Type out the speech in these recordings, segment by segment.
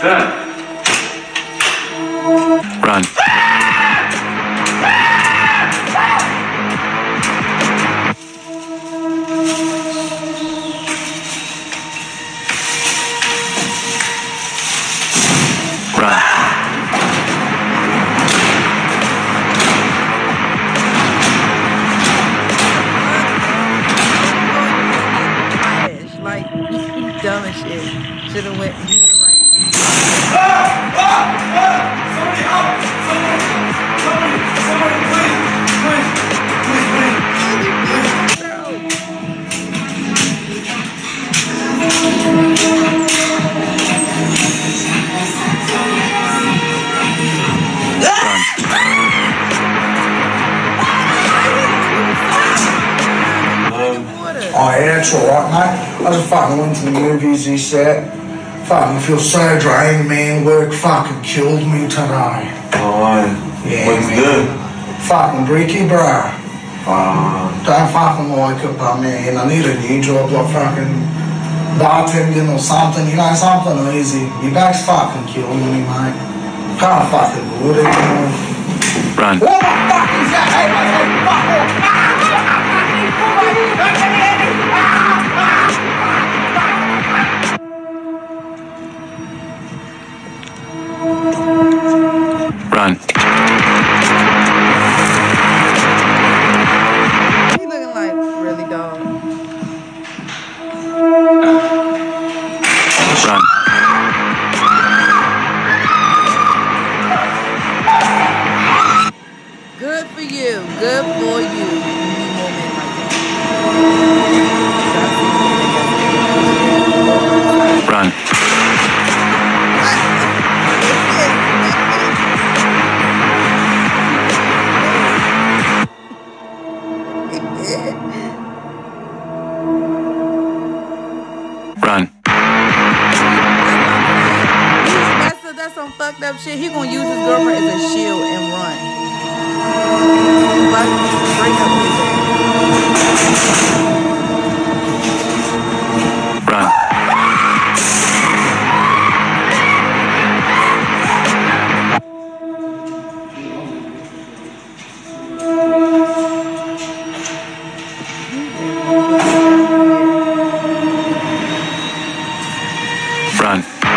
Run. Dumb as shit. Should've went and ran. Somebody help! Somebody, please, Oh yeah, it's alright, mate. I just fucking went to the movies this set. Fucking feel so drained, man. Work fucking killed me today. Oh, yeah. What'd you do? Fucking bricky, bro. Don't fucking like it, but man, I need a new job, like fucking bartending or something, you know, something easy. Your back's fucking killing me, mate. Can't fucking do it anymore. Run. What the fuck is that? Hey, fuck off! Run. He looking like really dog. Run. Good for you. Good for you. You need more men like that. Run. Run. That's some fucked up shit. He gonna use his girlfriend as a shield and run. Break up his ass. Run. Run.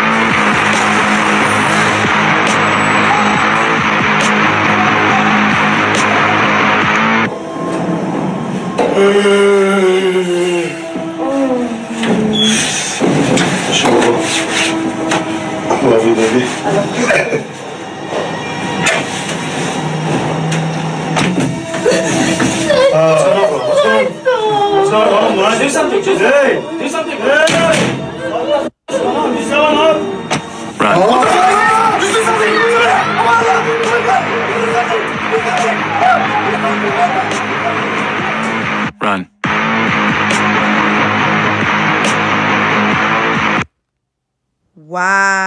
Sure. Love you, baby. What's going on, man? Do something, just hey! Do something! Hey! What's going on? What's going on? Run. Just do something! Run. Wow.